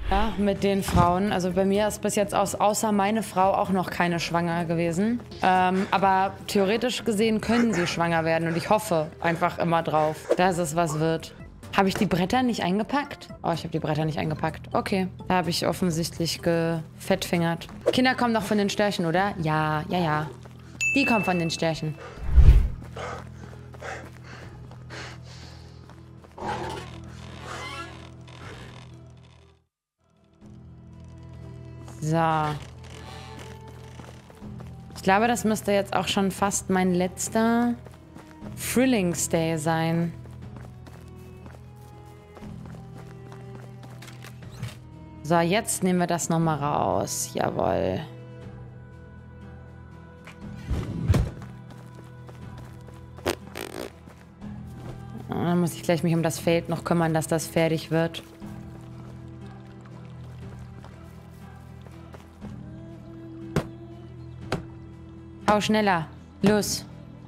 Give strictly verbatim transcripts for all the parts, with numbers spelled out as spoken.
Ja, mit den Frauen. Also bei mir ist bis jetzt aus, außer meine Frau auch noch keine schwanger gewesen. Ähm, aber theoretisch gesehen können sie schwanger werden und ich hoffe einfach immer drauf, dass es was wird. Habe ich die Bretter nicht eingepackt? Oh, ich habe die Bretter nicht eingepackt. Okay, da habe ich offensichtlich gefettfingert. Kinder kommen doch von den Störchen, oder? Ja, ja, ja. Die kommen von den Störchen. So. Ich glaube, das müsste jetzt auch schon fast mein letzter Frühlingsday sein. So, jetzt nehmen wir das nochmal raus. Jawohl. Dann muss ich gleich mich um das Feld noch kümmern, dass das fertig wird. Hau schneller. Los.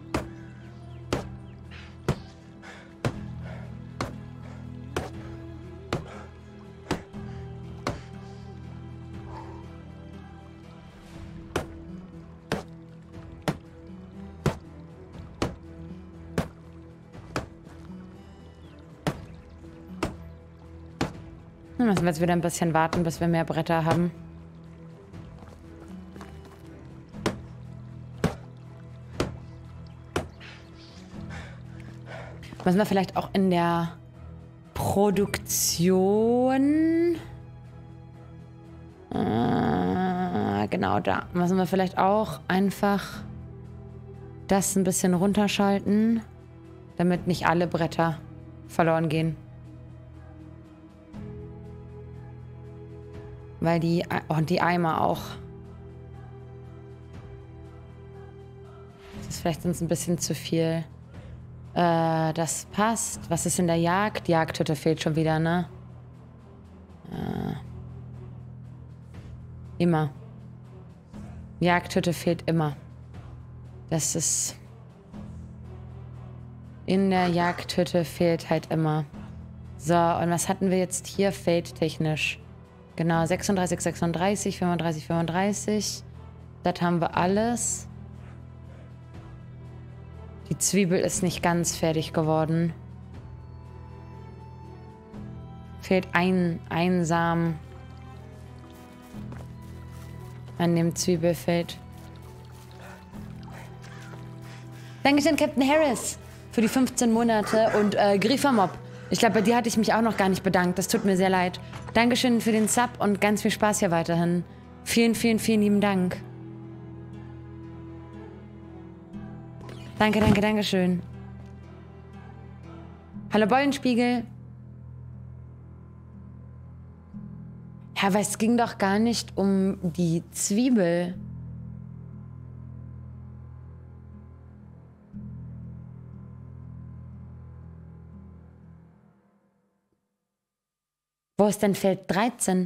Dann müssen wir jetzt wieder ein bisschen warten, bis wir mehr Bretter haben. Müssen wir vielleicht auch in der Produktion... Äh, genau da. Müssen wir vielleicht auch einfach das ein bisschen runterschalten, damit nicht alle Bretter verloren gehen. Weil die... Oh, und die Eimer auch. Das ist vielleicht sonst ein bisschen zu viel. Äh, das passt. Was ist in der Jagd? Die Jagdhütte fehlt schon wieder, ne? Äh, immer. Jagdhütte fehlt immer. Das ist... In der Jagdhütte fehlt halt immer. So, und was hatten wir jetzt hier feldtechnisch? Genau, sechsunddreißig, sechsunddreißig, fünfunddreißig, fünfunddreißig. Das haben wir alles. Die Zwiebel ist nicht ganz fertig geworden. Fehlt ein, ein Samen an dem Zwiebelfeld. Dankeschön, Captain Harris, für die fünfzehn Monate und äh, Griefermob. Ich glaube, bei dir hatte ich mich auch noch gar nicht bedankt. Das tut mir sehr leid. Dankeschön für den Sub und ganz viel Spaß hier weiterhin. Vielen, vielen, vielen lieben Dank. Danke, danke, danke schön. Hallo Bollenspiegel. Ja, aber es ging doch gar nicht um die Zwiebel. Wo ist denn Feld dreizehn?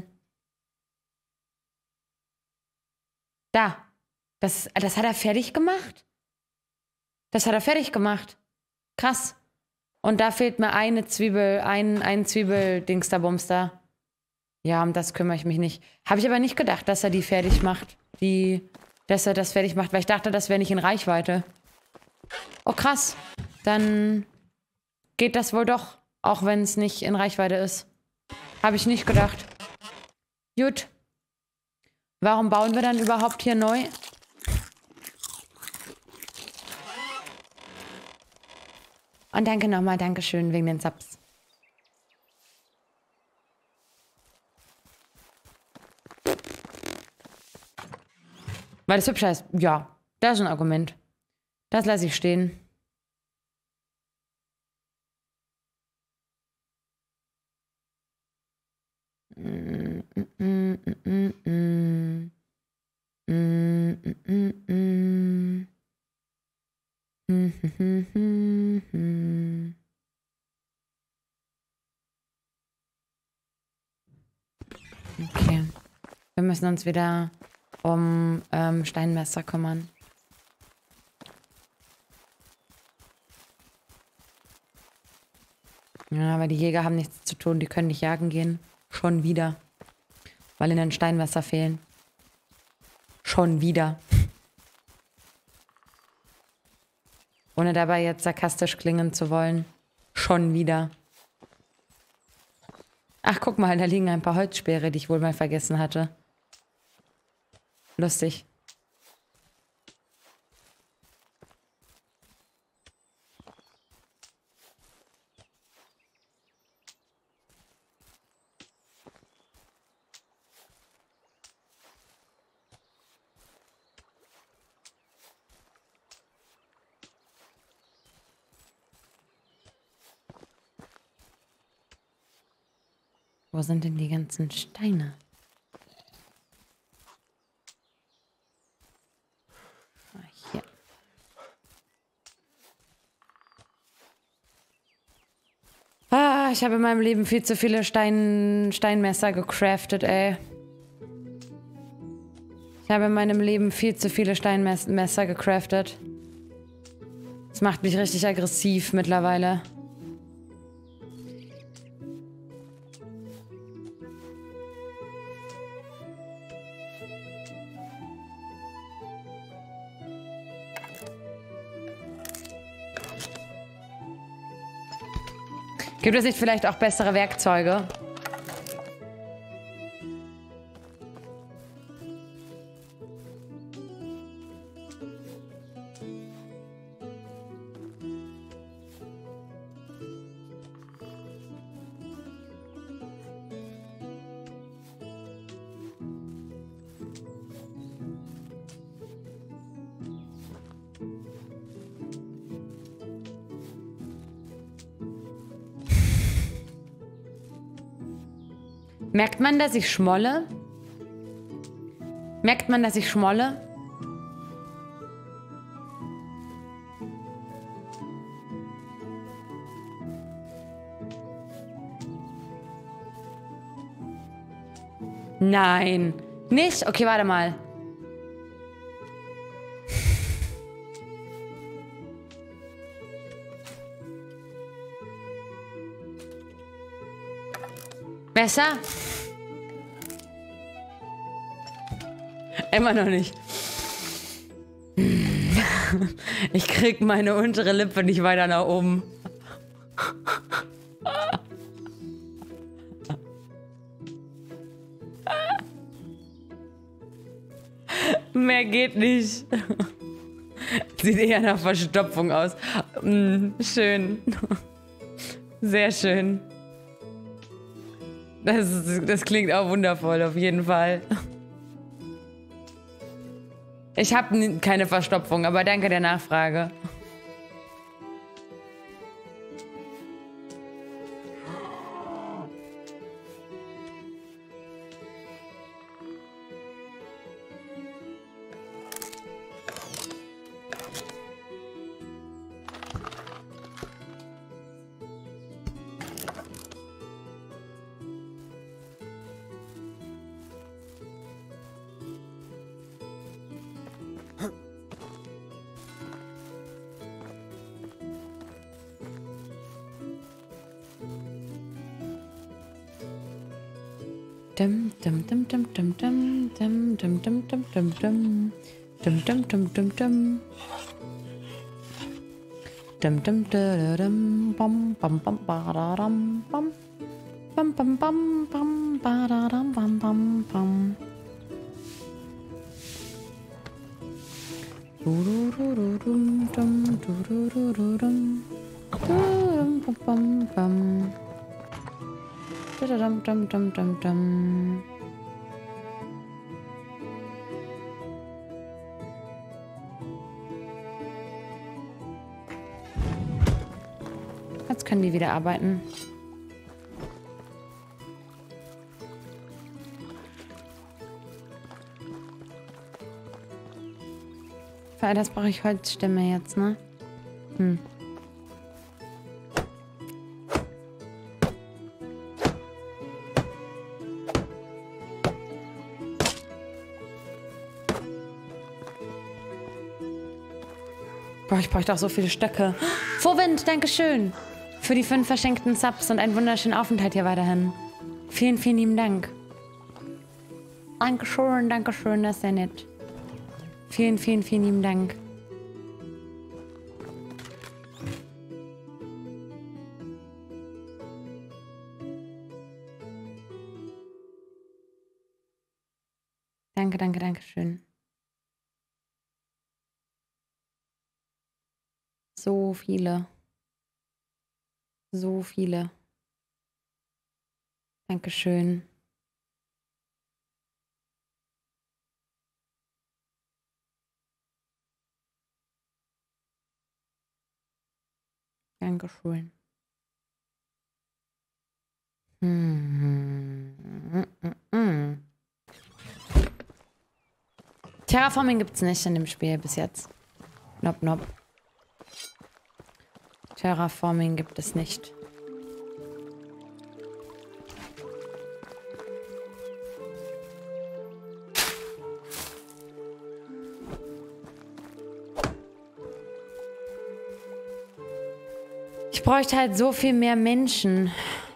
Da. Das, das hat er fertig gemacht? Das hat er fertig gemacht. Krass. Und da fehlt mir eine Zwiebel, ein, ein Zwiebeldingsterbums da. Ja, um das kümmere ich mich nicht. Habe ich aber nicht gedacht, dass er die fertig macht. Die, dass er das fertig macht, weil ich dachte, das wäre nicht in Reichweite. Oh, krass. Dann geht das wohl doch, auch wenn es nicht in Reichweite ist. Habe ich nicht gedacht. Gut. Warum bauen wir dann überhaupt hier neu? Und danke nochmal, Dankeschön wegen den Subs. Weil das hübscher ist. Ja, das ist ein Argument. Das lasse ich stehen. Mm, mm, mm, mm, mm. Mm, mm, mm, mm. Mm, mm, mm, mm. Okay. Wir müssen uns wieder um ähm, Steinmesser kümmern. Ja, aber die Jäger haben nichts zu tun. Die können nicht jagen gehen. Schon wieder. weil ihnen Steinmesser fehlen. Schon wieder. Ohne dabei jetzt sarkastisch klingen zu wollen. Schon wieder. Ach, guck mal, da liegen ein paar Holzspeere, die ich wohl mal vergessen hatte. Lustig. Wo sind denn die ganzen Steine? Ah, hier. Ah, ich habe in meinem Leben viel zu viele Stein, Steinmesser gecraftet, ey. Ich habe in meinem Leben viel zu viele Steinmesser gecraftet. Das macht mich richtig aggressiv mittlerweile. Gibt es nicht vielleicht auch bessere Werkzeuge? Merkt man, dass ich schmolle? Merkt man, dass ich schmolle? Nein. Nicht? Okay, warte mal. Besser? Immer noch nicht. Ich krieg meine untere Lippe nicht weiter nach oben. Mehr geht nicht. Sieht eher nach Verstopfung aus. Mm, schön. Sehr schön. Das, das klingt auch wundervoll, auf jeden Fall. Ich habe keine Verstopfung, aber danke der Nachfrage. Dum dum dum dum dum dum dum dum dum dum dum dum dum dum dum dum dum dum dum dum bam bam bam bam bam bam bam bam bam bam bam bam bam dum dum dum dum bam bam. Dum, dum, dum, dum, dum. Jetzt können die wieder arbeiten. Für das brauche ich Holzstämme jetzt, ne? Hm. Boah, ich bräuchte auch so viele Stöcke. Vorwind, Dankeschön. Für die fünf verschenkten Subs und einen wunderschönen Aufenthalt hier weiterhin. Vielen, vielen lieben Dank. Dankeschön, Dankeschön, das ist sehr nett. Vielen, vielen, vielen lieben Dank. Danke, danke, danke schön. So viele. So viele. Dankeschön. Dankeschön. Hm. Terraforming gibt's nicht in dem Spiel bis jetzt. Nope, nope. Terraforming gibt es nicht. Ich bräuchte halt so viel mehr Menschen.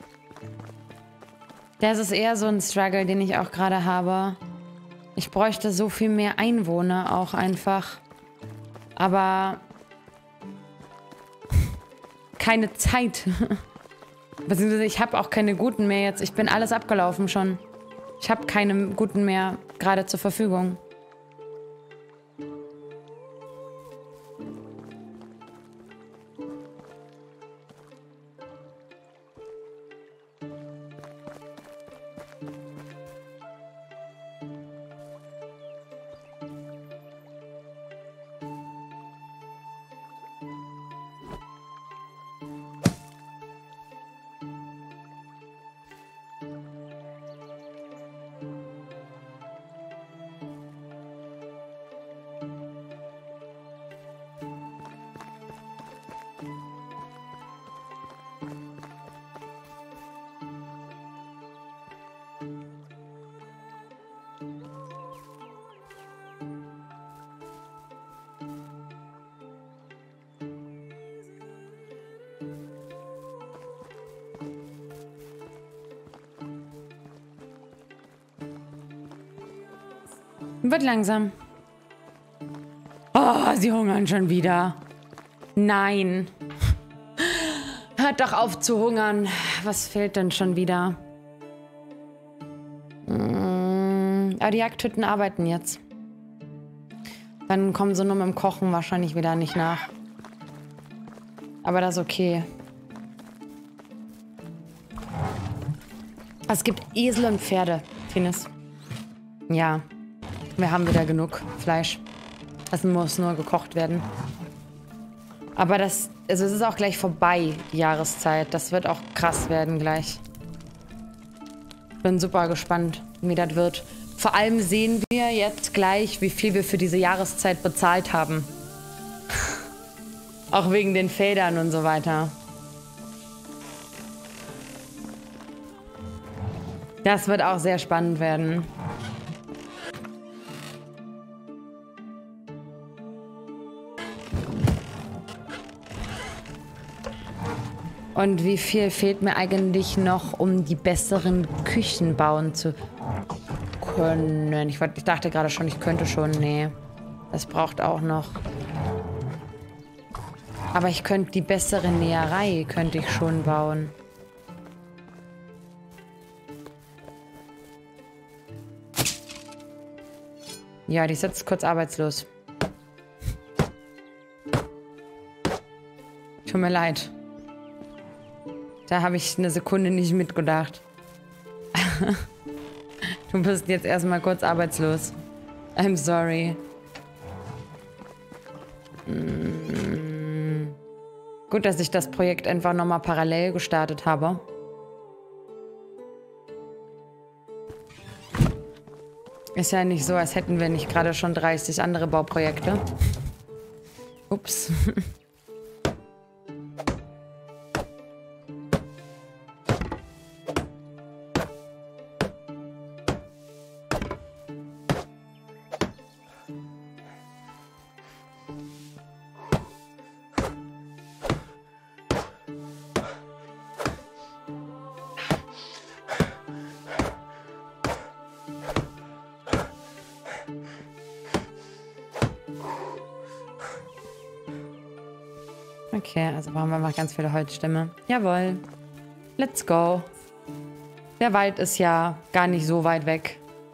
Das ist eher so ein Struggle, den ich auch gerade habe. Ich bräuchte so viel mehr Einwohner auch einfach. Aber keine Zeit. Beziehungsweise ich habe auch keine guten mehr jetzt. Ich bin alles abgelaufen schon. Ich habe keine guten mehr gerade zur Verfügung. Wird langsam. Oh, sie hungern schon wieder. Nein. Hört doch auf zu hungern. Was fehlt denn schon wieder? Mm, aber die Jagdhütten arbeiten jetzt. Dann kommen sie nur mit dem Kochen wahrscheinlich wieder nicht nach. Aber das ist okay. Es gibt Esel und Pferde, Finis. Ja. Wir haben wieder genug Fleisch. Das muss nur gekocht werden. Aber das, also es ist auch gleich vorbei, die Jahreszeit. Das wird auch krass werden gleich. Bin super gespannt, wie das wird. Vor allem sehen wir jetzt gleich, wie viel wir für diese Jahreszeit bezahlt haben. Auch wegen den Feldern und so weiter. Das wird auch sehr spannend werden. Und wie viel fehlt mir eigentlich noch, um die besseren Küchen bauen zu können? Ich, ich dachte gerade schon, ich könnte schon. Nee, das braucht auch noch. Aber ich könnte die bessere Näherei, könnte ich schon bauen. Ja, die ist jetzt kurz arbeitslos. Tut mir leid. Da habe ich eine Sekunde nicht mitgedacht. Du bist jetzt erstmal kurz arbeitslos. I'm sorry. Mm. Gut, dass ich das Projekt einfach nochmal parallel gestartet habe. Ist ja nicht so, als hätten wir nicht gerade schon dreißig andere Bauprojekte. Ups. Okay, also brauchen wir einfach ganz viele Holzstämme. Jawohl. Let's go. Der Wald ist ja gar nicht so weit weg.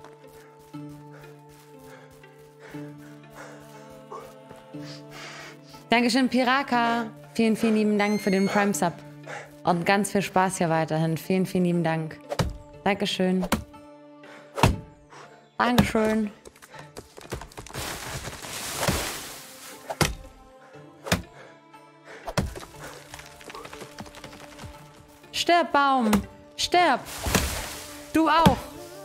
Dankeschön, Piraka. Vielen, vielen lieben Dank für den Prime Sub. Und ganz viel Spaß hier weiterhin. Vielen, vielen lieben Dank. Dankeschön. Dankeschön. Stirb, Baum. Stirb. Du auch.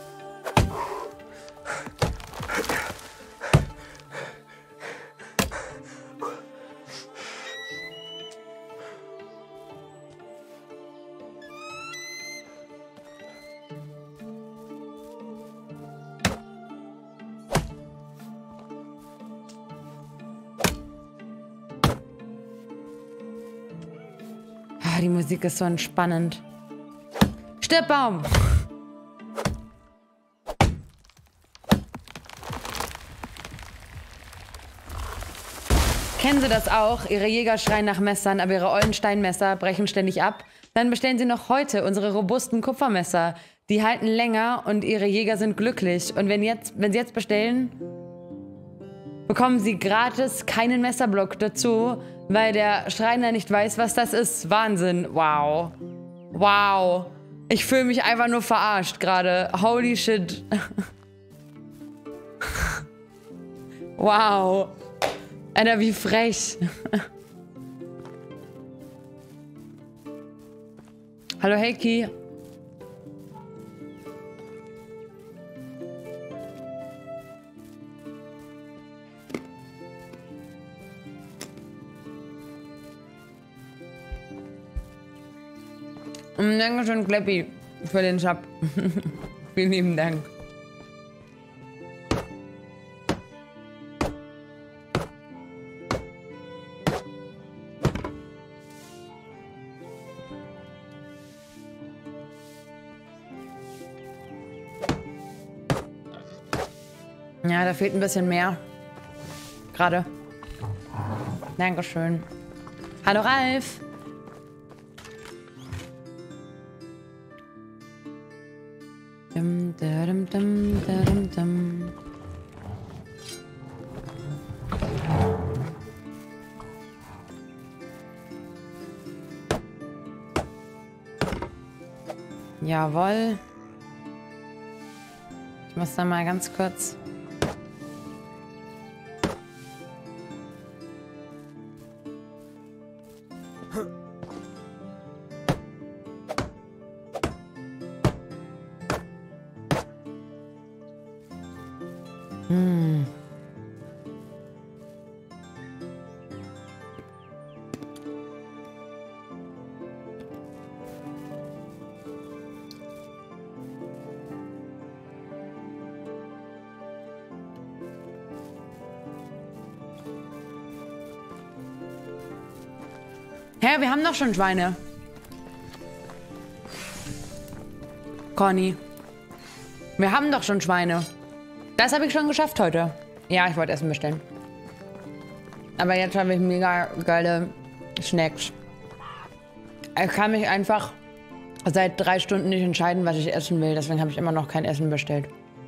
Die Musik ist so entspannend. Stirb, Baum! Kennen Sie das auch? Ihre Jäger schreien nach Messern, aber ihre ollen Steinmesser brechen ständig ab? Dann bestellen Sie noch heute unsere robusten Kupfermesser. Die halten länger und Ihre Jäger sind glücklich. Und wenn, jetzt, wenn Sie jetzt bestellen, bekommen Sie gratis keinen Messerblock dazu, weil der Schreiner nicht weiß, was das ist. Wahnsinn. Wow. Wow. Ich fühle mich einfach nur verarscht gerade. Holy shit. Wow. Alter, wie frech. Hallo, Heiki. Dankeschön, Kleppi, für den Sub. Vielen lieben Dank. Ja, da fehlt ein bisschen mehr. Gerade. Dankeschön. Hallo, Ralf. Dum, dum, dum, dum, dum. Jawohl. Ich muss da mal ganz kurz... Hm. Hä, wir haben doch schon Schweine. Conny. Wir haben doch schon Schweine. Das habe ich schon geschafft heute. Ja, ich wollte Essen bestellen. Aber jetzt habe ich mega geile Snacks. Ich kann mich einfach seit drei Stunden nicht entscheiden, was ich essen will. Deswegen habe ich immer noch kein Essen bestellt.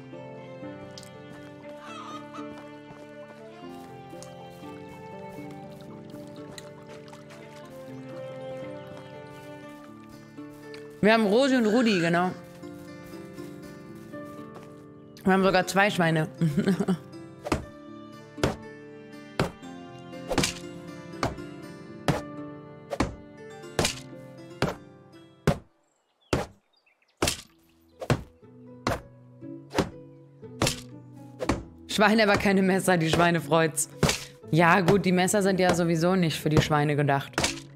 Wir haben Rosi und Rudi, genau. Wir haben sogar zwei Schweine. Schweine, aber keine Messer, die Schweine freut's. Ja gut, die Messer sind ja sowieso nicht für die Schweine gedacht.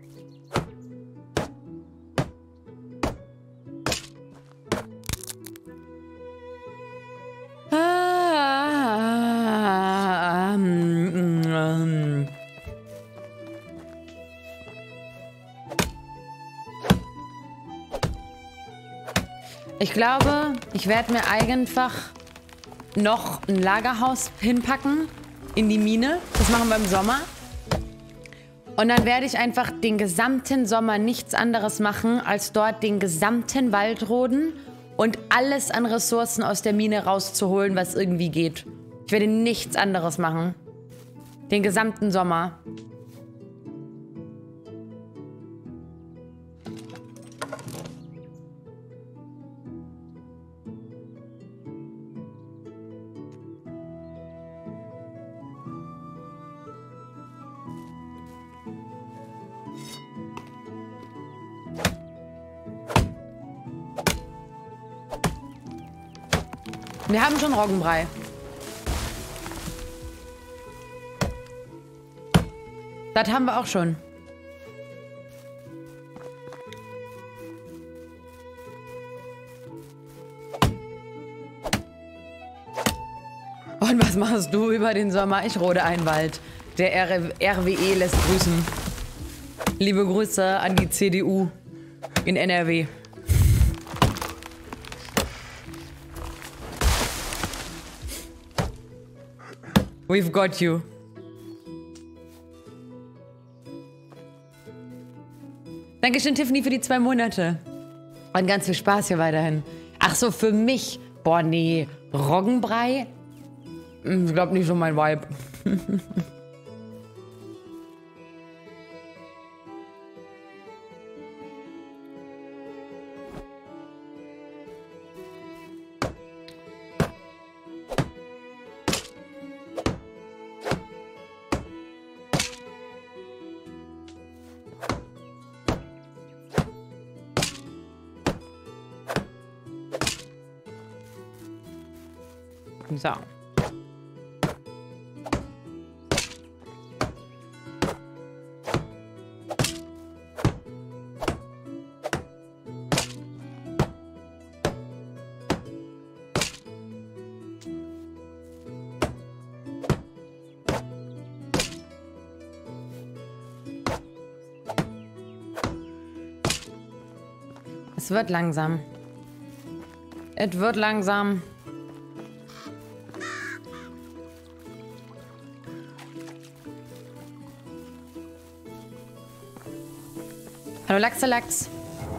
Ich glaube, ich werde mir einfach noch ein Lagerhaus hinpacken in die Mine. Das machen wir im Sommer. Und dann werde ich einfach den gesamten Sommer nichts anderes machen, als dort den gesamten Wald roden und alles an Ressourcen aus der Mine rauszuholen, was irgendwie geht. Ich werde nichts anderes machen. Den gesamten Sommer. Wir haben schon Roggenbrei. Das haben wir auch schon. Und was machst du über den Sommer? Ich rode einen Wald. Der R W E lässt grüßen. Liebe Grüße an die C D U in N R W. We've got you. Dankeschön, Tiffany, für die zwei Monate. Und ganz viel Spaß hier weiterhin. Ach so, für mich. Boah, nee. Roggenbrei? Ich glaub nicht so mein Vibe. So. Es wird langsam. Es wird langsam. Hallo Lachse-Lachs.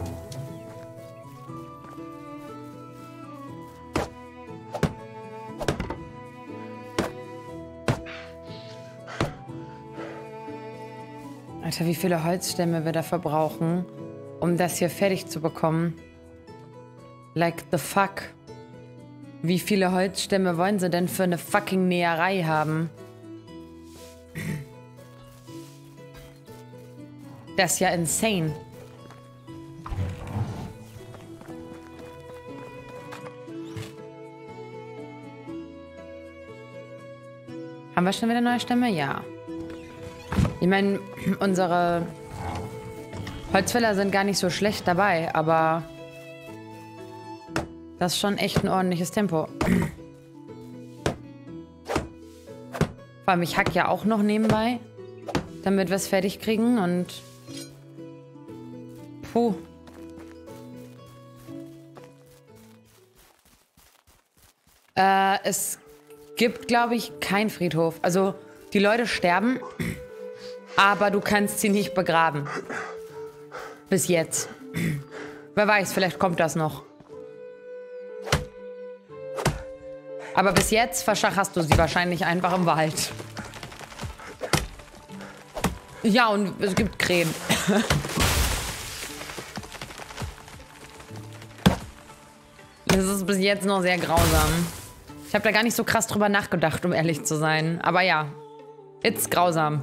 Alter, wie viele Holzstämme wir da verbrauchen, um das hier fertig zu bekommen. Like the fuck. Wie viele Holzstämme wollen sie denn für eine fucking Näherei haben? Das ist ja insane. Haben wir schon wieder neue Stämme? Ja. Ich meine, unsere Holzfäller sind gar nicht so schlecht dabei, aber das ist schon echt ein ordentliches Tempo. Vor allem, ich hack ja auch noch nebenbei, damit wir es fertig kriegen und puh. Äh, es gibt, glaube ich, keinen Friedhof. Also, die Leute sterben, aber du kannst sie nicht begraben. Bis jetzt. Wer weiß, vielleicht kommt das noch. Aber bis jetzt verschacherst du sie wahrscheinlich einfach im Wald. Ja, und es gibt Krähen. Das ist bis jetzt noch sehr grausam. Ich habe da gar nicht so krass drüber nachgedacht, um ehrlich zu sein. Aber ja, it's grausam.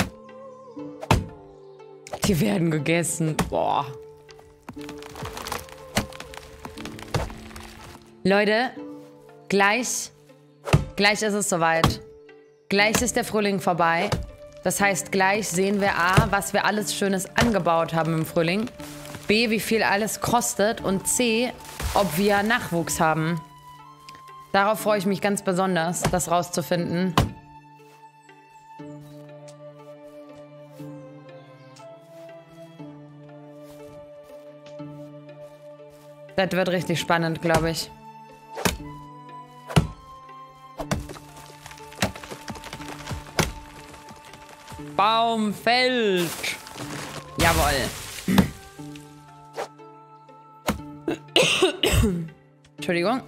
Die werden gegessen. Boah. Leute, gleich, gleich ist es soweit. Gleich ist der Frühling vorbei. Das heißt, gleich sehen wir A, was wir alles Schönes angebaut haben im Frühling. B, wie viel alles kostet. Und C, ob wir Nachwuchs haben. Darauf freue ich mich ganz besonders, das rauszufinden. Das wird richtig spannend, glaube ich. Baum fällt. Jawohl. Entschuldigung.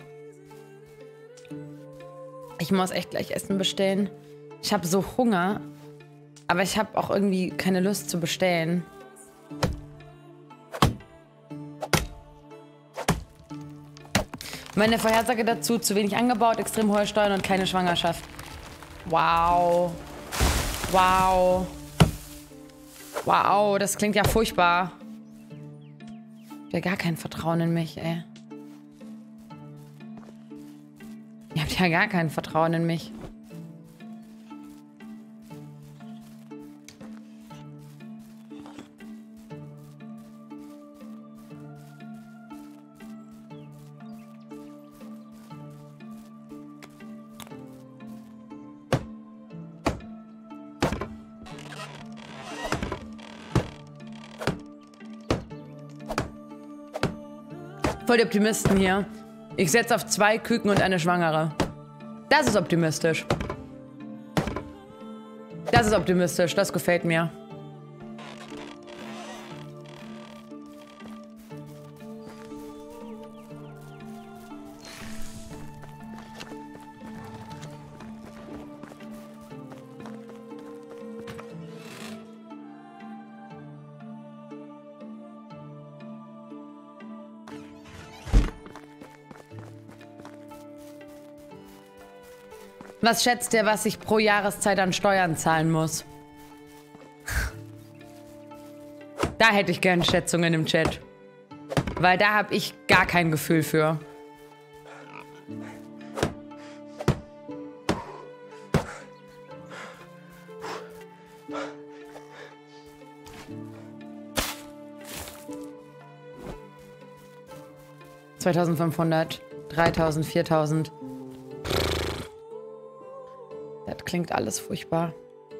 Ich muss echt gleich Essen bestellen. Ich habe so Hunger, aber ich habe auch irgendwie keine Lust zu bestellen. Meine Vorhersage dazu: zu wenig angebaut, extrem hohe Steuern und keine Schwangerschaft. Wow. Wow. Wow, das klingt ja furchtbar. Ich habe gar kein Vertrauen in mich, ey. Ihr habt ja gar kein Vertrauen in mich. Voll die Optimisten hier. Ich setze auf zwei Küken und eine Schwangere. Das ist optimistisch. Das ist optimistisch. Das gefällt mir. Was schätzt ihr, was ich pro Jahreszeit an Steuern zahlen muss? Da hätte ich gern Schätzungen im Chat. Weil da habe ich gar kein Gefühl für. zweitausendfünfhundert, dreitausend, viertausend. Das klingt alles furchtbar.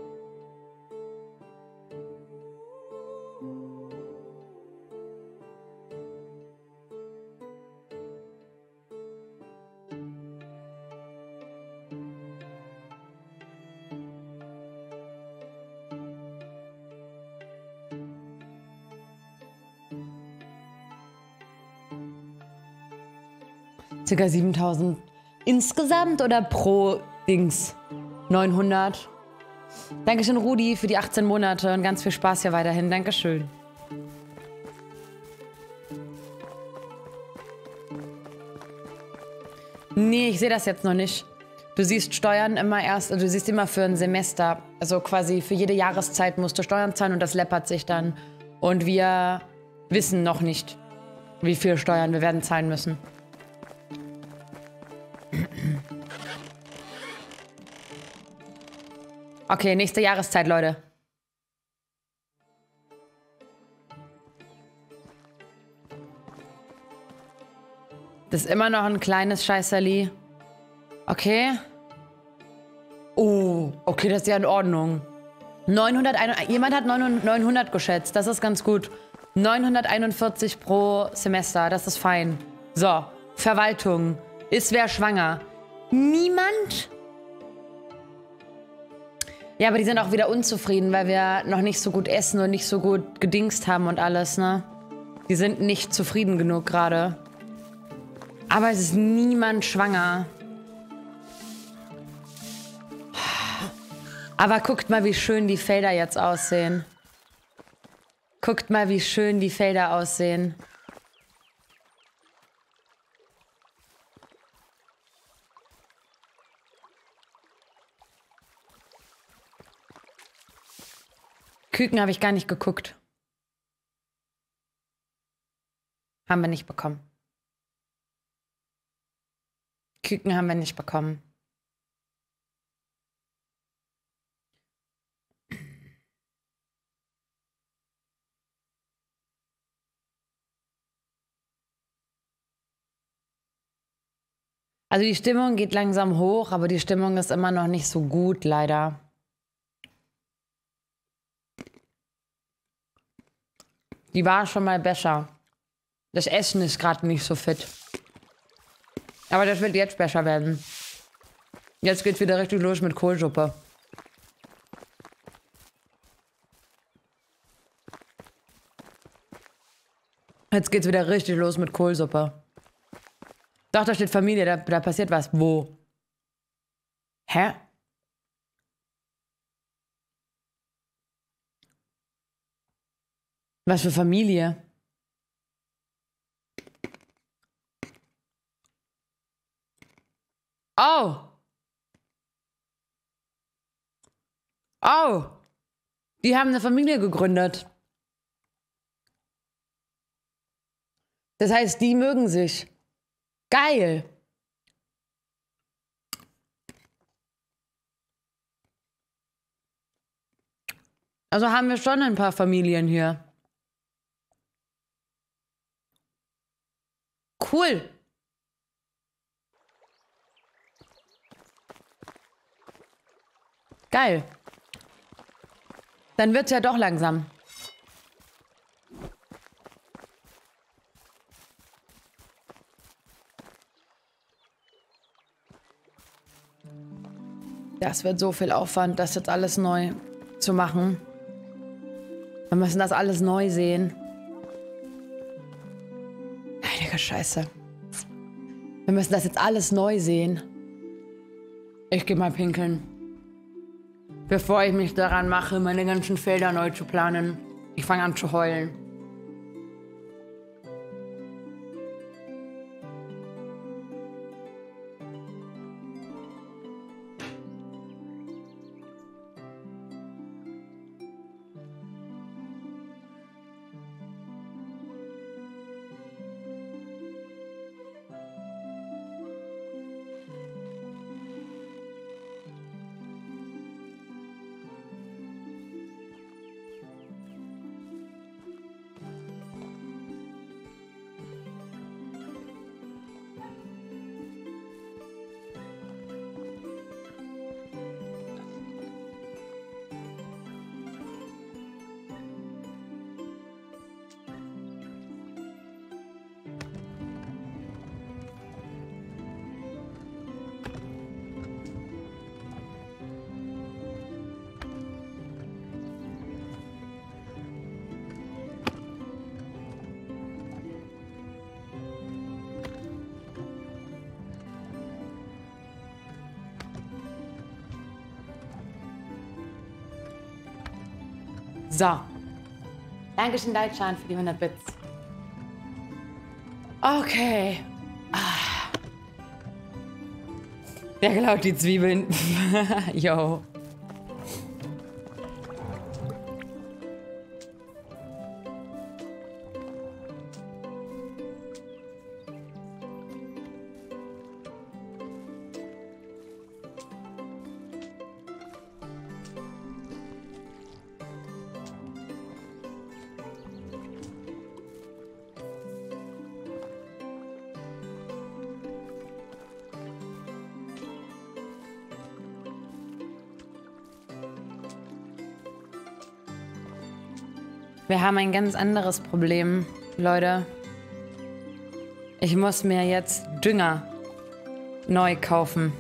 Circa siebentausend insgesamt oder pro Dings? neunhundert. Dankeschön, Rudi, für die achtzehn Monate und ganz viel Spaß hier weiterhin. Dankeschön. Nee, ich sehe das jetzt noch nicht. Du siehst Steuern immer erst, also du siehst immer für ein Semester. Also quasi für jede Jahreszeit musst du Steuern zahlen und das läppert sich dann. Und wir wissen noch nicht, wie viel Steuern wir werden zahlen müssen. Okay, nächste Jahreszeit, Leute. Das ist immer noch ein kleines Scheißerli. Okay. Oh, okay, das ist ja in Ordnung. neunhunderteins, jemand hat neunhundert geschätzt, das ist ganz gut. neunhunderteinundvierzig pro Semester, das ist fein. So, Verwaltung. Ist wer schwanger? Niemand? Ja, aber die sind auch wieder unzufrieden, weil wir noch nicht so gut essen und nicht so gut gedingst haben und alles, ne? Die sind nicht zufrieden genug gerade. Aber es ist niemand schwanger. Aber guckt mal, wie schön die Felder jetzt aussehen. Guckt mal, wie schön die Felder aussehen. Küken habe ich gar nicht geguckt. Haben wir nicht bekommen. Küken haben wir nicht bekommen. Also die Stimmung geht langsam hoch, aber die Stimmung ist immer noch nicht so gut, leider. Die war schon mal besser. Das Essen ist gerade nicht so fit. Aber das wird jetzt besser werden. Jetzt geht's wieder richtig los mit Kohlsuppe. Jetzt geht's wieder richtig los mit Kohlsuppe. Doch, da steht Familie, da, da passiert was. Wo? Hä? Was für Familie? Oh! Oh! Die haben eine Familie gegründet. Das heißt, die mögen sich. Geil! Also haben wir schon ein paar Familien hier. Cool. Geil. Dann wird's ja doch langsam. Das wird so viel Aufwand, das jetzt alles neu zu machen. Wir müssen das alles neu sehen. Heilige Scheiße. Wir müssen das jetzt alles neu sehen. Ich geh mal pinkeln. Bevor ich mich daran mache, meine ganzen Felder neu zu planen. Ich fange an zu heulen. So. Dankeschön, Deutschland, für die hundert Bits. Okay. Ah. Wer klaut die Zwiebeln? Yo. Wir haben ein ganz anderes Problem, Leute. Ich muss mir jetzt Dünger neu kaufen.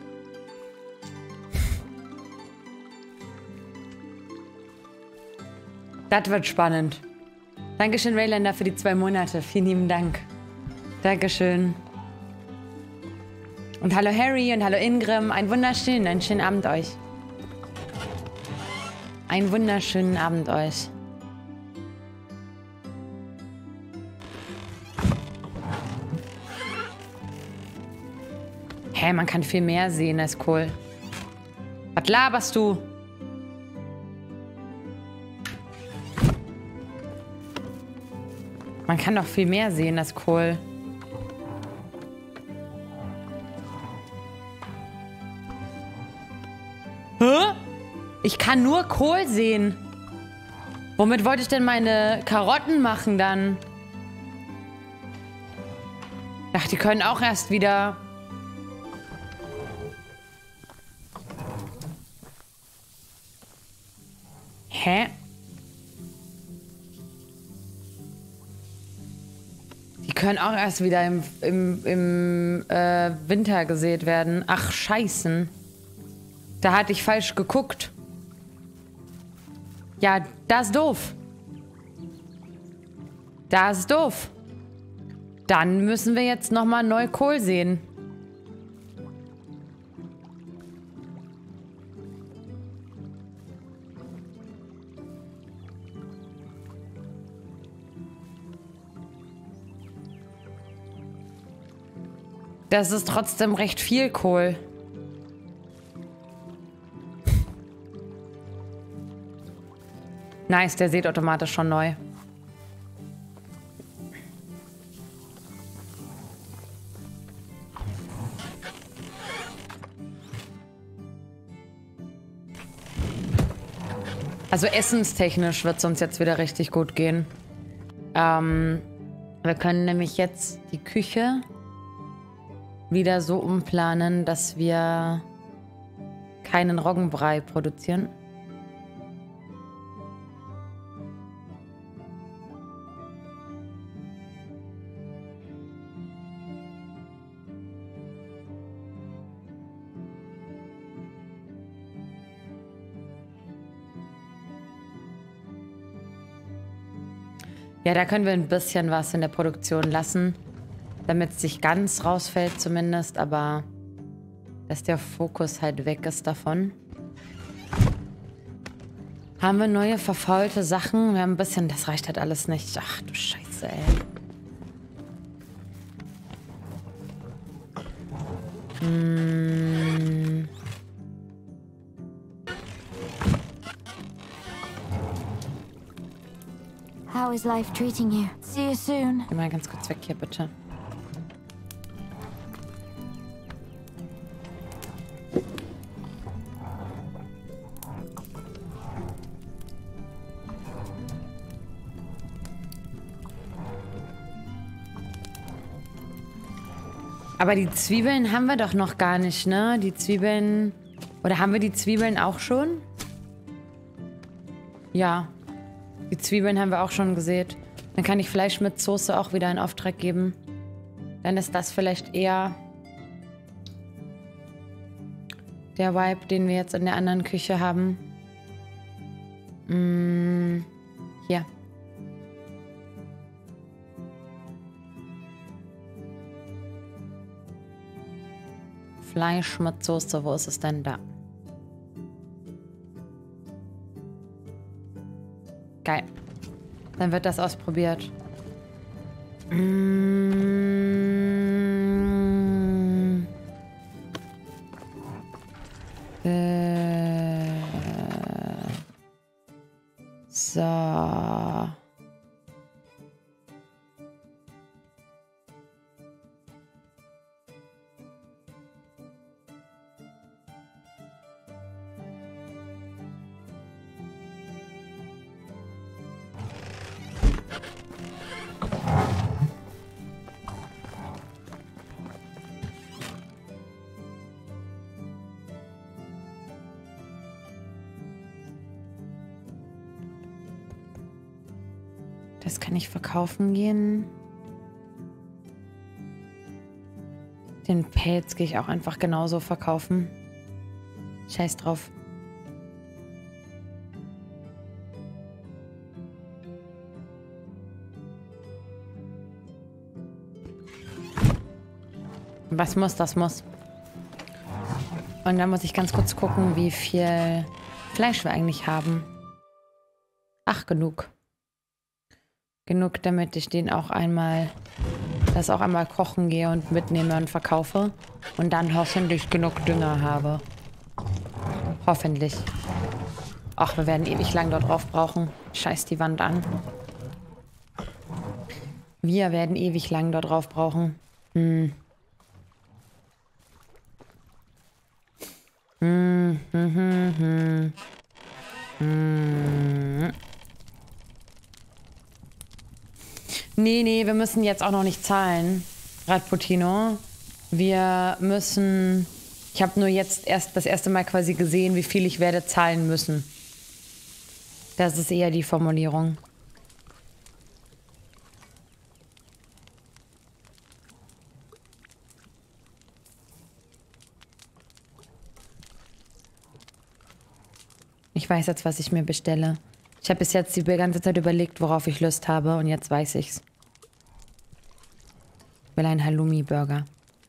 Das wird spannend. Dankeschön, Raylander, für die zwei Monate. Vielen lieben Dank. Dankeschön. Und hallo Harry und hallo Ingrim. Einen wunderschönen, einen schönen Abend euch. Einen wunderschönen Abend euch. Hä, man kann viel mehr sehen, das ist cool. Was laberst du? Man kann doch viel mehr sehen, das ist cool. Hä? Ich kann nur Kohl sehen. Womit wollte ich denn meine Karotten machen dann? Ach, die können auch erst wieder... Hä? Die können auch erst wieder im, im, im äh, Winter gesät werden. Ach, Scheißen. Da hatte ich falsch geguckt. Ja, das ist doof. Das ist doof. Dann müssen wir jetzt nochmal neu Kohl sehen. Das ist trotzdem recht viel Kohl. Nice, der sieht automatisch schon neu. Also essenstechnisch wird es uns jetzt wieder richtig gut gehen. Ähm, wir können nämlich jetzt die Küche wieder so umplanen, dass wir keinen Roggenbrei produzieren. Ja, da können wir ein bisschen was in der Produktion lassen, damit es nicht ganz rausfällt zumindest, aber dass der Fokus halt weg ist davon. Haben wir neue verfaulte Sachen? Wir haben ein bisschen, das reicht halt alles nicht. Ach du Scheiße, ey. Hm. How is life treating you? See you soon. Geh mal ganz kurz weg hier, bitte. Aber die Zwiebeln haben wir doch noch gar nicht, ne? Die Zwiebeln... Oder haben wir die Zwiebeln auch schon? Ja. Die Zwiebeln haben wir auch schon gesät. Dann kann ich Fleisch mit Soße auch wieder in Auftrag geben. Dann ist das vielleicht eher der Vibe, den wir jetzt in der anderen Küche haben. Mmh, hier. Fleisch mit Soße, wo ist es denn da? Geil. Dann wird das ausprobiert. Mmh. Äh. So. Das kann ich verkaufen gehen. Den Pelz gehe ich auch einfach genauso verkaufen. Scheiß drauf. Was muss, das muss. Und dann muss ich ganz kurz gucken, wie viel Fleisch wir eigentlich haben. Ach, genug. Genug, damit ich den auch einmal, das auch einmal kochen gehe und mitnehme und verkaufe. Und dann hoffentlich genug Dünger habe. Hoffentlich. Ach, wir werden ewig lang dort drauf brauchen. Scheiß die Wand an. Wir werden ewig lang dort drauf brauchen. Hm. Hm, hm, hm, hm. Hm. Nee, nee, wir müssen jetzt auch noch nicht zahlen, Radputino. Wir müssen... Ich habe nur jetzt erst das erste Mal quasi gesehen, wie viel ich werde zahlen müssen. Das ist eher die Formulierung. Ich weiß jetzt, was ich mir bestelle. Ich habe bis jetzt die ganze Zeit überlegt, worauf ich Lust habe und jetzt weiß ich's. Ich will einen Halloumi-Burger.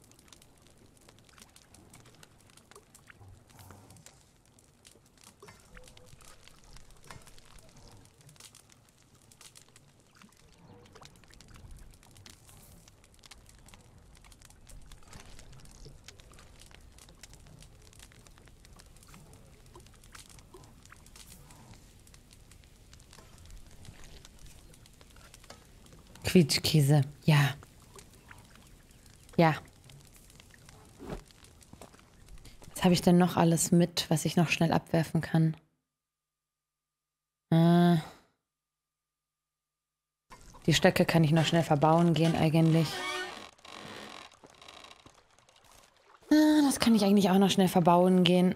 Quietschkäse. Ja. Ja. Was habe ich denn noch alles mit, was ich noch schnell abwerfen kann? Äh, die Stöcke kann ich noch schnell verbauen gehen eigentlich. Ah, das kann ich eigentlich auch noch schnell verbauen gehen.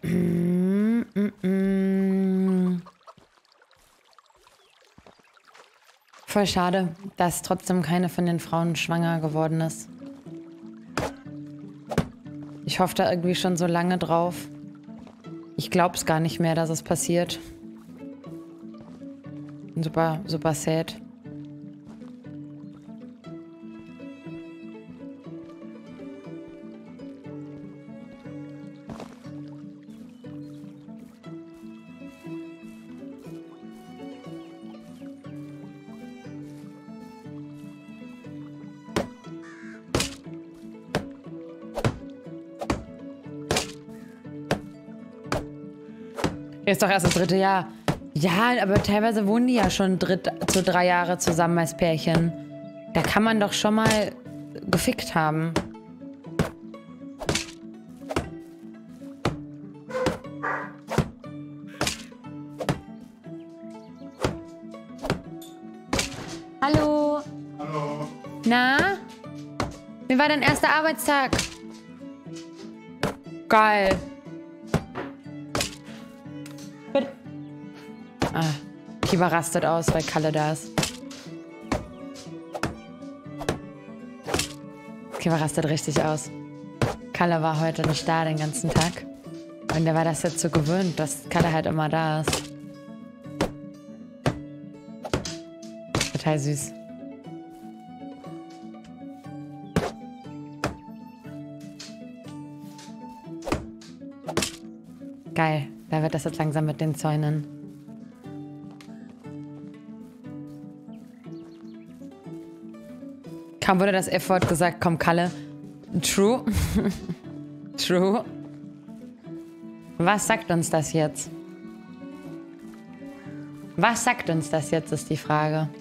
Voll schade, dass trotzdem keine von den Frauen schwanger geworden ist. Ich hoffe da irgendwie schon so lange drauf. Ich glaub's gar nicht mehr, dass es passiert. Super, super sad. Ist doch erst das dritte Jahr. Ja, aber teilweise wohnen die ja schon dritt, zu drei Jahre zusammen als Pärchen. Da kann man doch schon mal gefickt haben. Hallo. Hallo. Na? Wie war dein erster Arbeitstag? Geil. Ah, Kiba rastet aus, weil Kalle da ist. Kiba rastet richtig aus. Kalle war heute nicht da den ganzen Tag. Und der war das jetzt so gewöhnt, dass Kalle halt immer da ist. Total süß. Geil, da wird das jetzt langsam mit den Zäunen. Kaum wurde das F-Wort gesagt, komm Kalle. True. True. Was sagt uns das jetzt? Was sagt uns das jetzt, ist die Frage.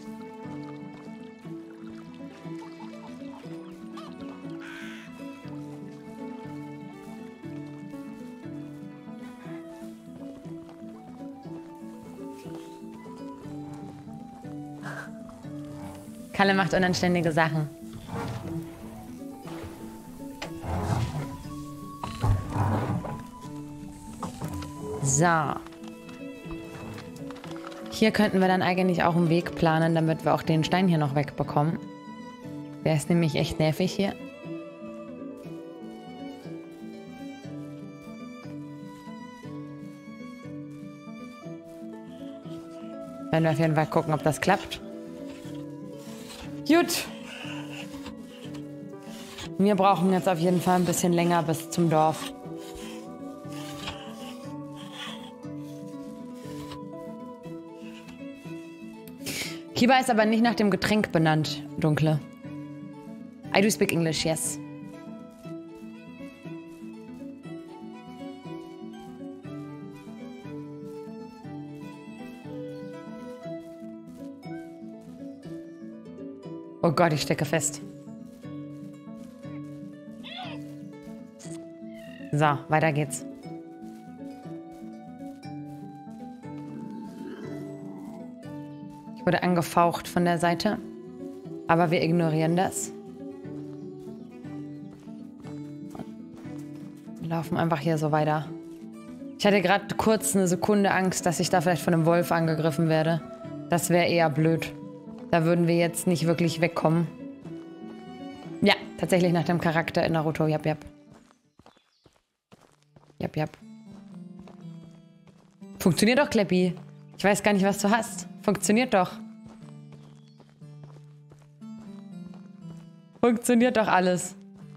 Kalle macht unanständige Sachen. So. Hier könnten wir dann eigentlich auch einen Weg planen, damit wir auch den Stein hier noch wegbekommen. Der ist nämlich echt nervig hier. Werden wir auf jeden Fall gucken, ob das klappt. Gut. Wir brauchen jetzt auf jeden Fall ein bisschen länger bis zum Dorf. Kiba ist aber nicht nach dem Getränk benannt, Dunkle. I do speak English, yes. Oh Gott, ich stecke fest. So, weiter geht's. Ich wurde angefaucht von der Seite, aber wir ignorieren das. Wir laufen einfach hier so weiter. Ich hatte gerade kurz eine Sekunde Angst, dass ich da vielleicht von einem Wolf angegriffen werde. Das wäre eher blöd. Da würden wir jetzt nicht wirklich wegkommen. Ja, tatsächlich nach dem Charakter in Naruto. Jap, jap. Jap, jap. Funktioniert doch, Kleppi. Ich weiß gar nicht, was du hast. Funktioniert doch. Funktioniert doch alles.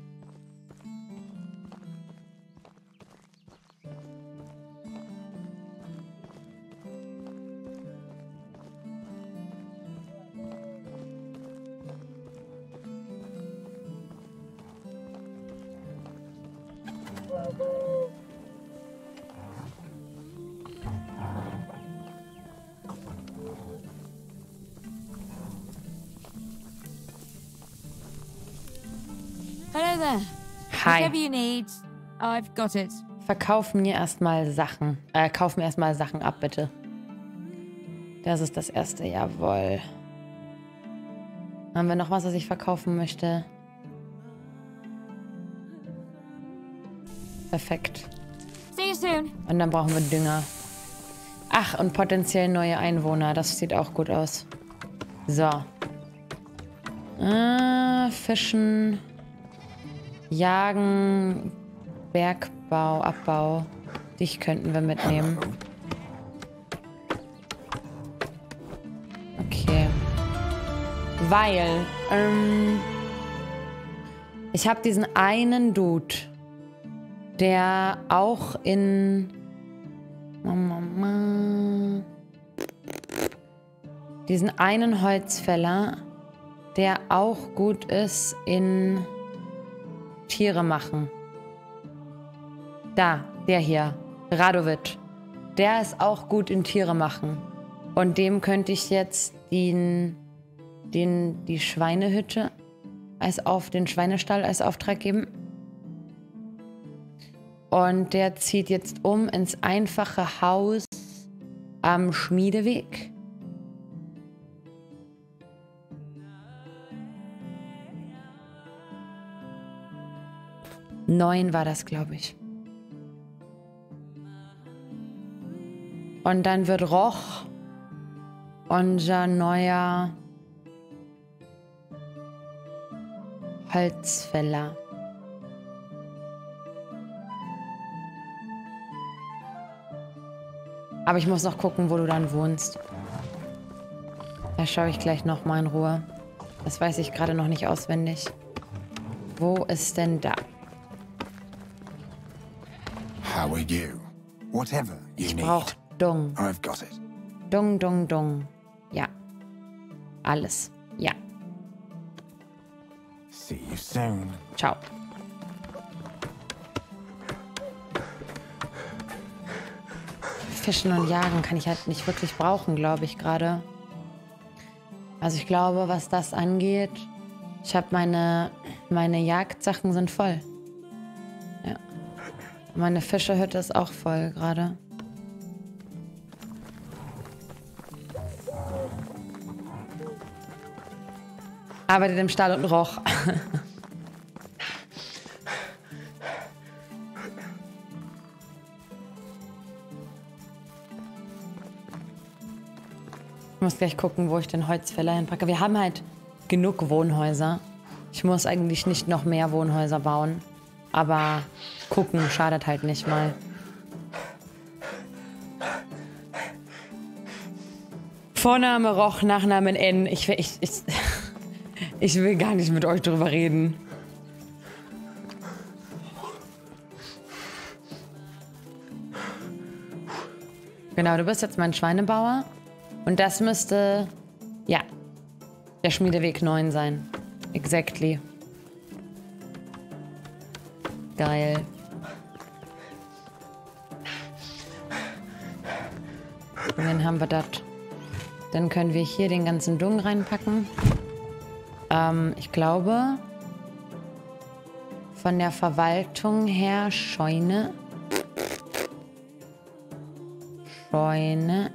Hello there. Hi. Whatever you need, I've got it. Verkauf mir erstmal Sachen. Äh, kauf mir erstmal Sachen ab, bitte. Das ist das erste, jawohl. Haben wir noch was, was ich verkaufen möchte? Perfekt. See you soon. Und dann brauchen wir Dünger. Ach, und potenziell neue Einwohner. Das sieht auch gut aus. So. Äh, Fischen. Jagen. Bergbau, Abbau. Dich könnten wir mitnehmen. Okay. Weil, ähm, ich habe diesen einen Dude, der auch in Mama, diesen einen Holzfäller, der auch gut ist in Tiere machen. Da, der hier, Radovid. Der ist auch gut in Tiere machen. Und dem könnte ich jetzt den, den, die Schweinehütte als auf den Schweinestall als Auftrag geben. Und der zieht jetzt um ins einfache Haus am Schmiedeweg. Neun war das, glaube ich. Und dann wird Roch unser neuer Holzfäller. Aber ich muss noch gucken, wo du dann wohnst. Da schaue ich gleich noch mal in Ruhe. Das weiß ich gerade noch nicht auswendig. Wo ist denn da? How are you? Whatever you Ich need, brauche Dung. I've got it. Dung, Dung, Dung. Ja. Alles. Ja. See you soon. Ciao. Fischen und Jagen kann ich halt nicht wirklich brauchen, glaube ich, gerade. Also ich glaube, was das angeht, ich habe meine, meine Jagdsachen sind voll. Ja. Meine Fischerhütte ist auch voll gerade. Arbeitet im Stall und Roch. Ich muss gleich gucken, wo ich den Holzfäller hinpacke. Wir haben halt genug Wohnhäuser. Ich muss eigentlich nicht noch mehr Wohnhäuser bauen. Aber gucken schadet halt nicht mal. Vorname Roch, Nachname N. Ich, ich, ich, ich will gar nicht mit euch drüber reden. Genau, du bist jetzt mein Schweinebauer. Und das müsste, ja, der Schmiedeweg neun sein. Exactly. Geil. Und dann haben wir das. Dann können wir hier den ganzen Dung reinpacken. Ähm, ich glaube, von der Verwaltung her Scheune. Scheune.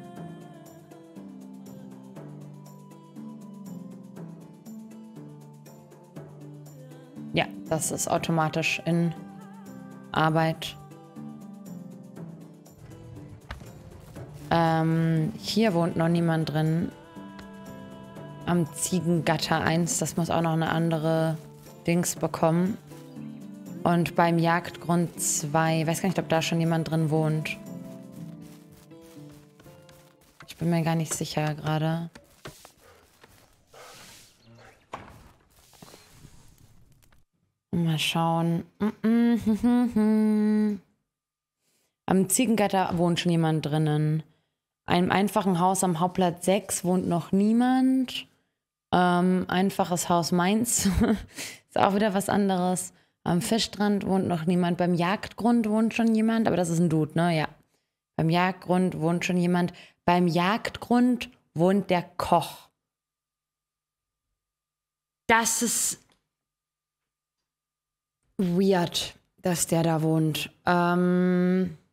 Ja, das ist automatisch in Arbeit. Ähm, hier wohnt noch niemand drin. Am Ziegengatter eins. Das muss auch noch eine andere Dings bekommen. Und beim Jagdgrund zwei. Ich weiß gar nicht, ob da schon jemand drin wohnt. Ich Ich bin mir gar nicht sicher gerade. Mal schauen. Am Ziegengatter wohnt schon jemand drinnen. Einem einfachen Haus am Hauptplatz sechs wohnt noch niemand. Ähm, einfaches Haus Mainz ist auch wieder was anderes. Am Fischstrand wohnt noch niemand. Beim Jagdgrund wohnt schon jemand, aber das ist ein Dude, ne? Ja. Beim Jagdgrund wohnt schon jemand. Beim Jagdgrund wohnt der Koch. Das ist weird, dass der da wohnt. Ähm...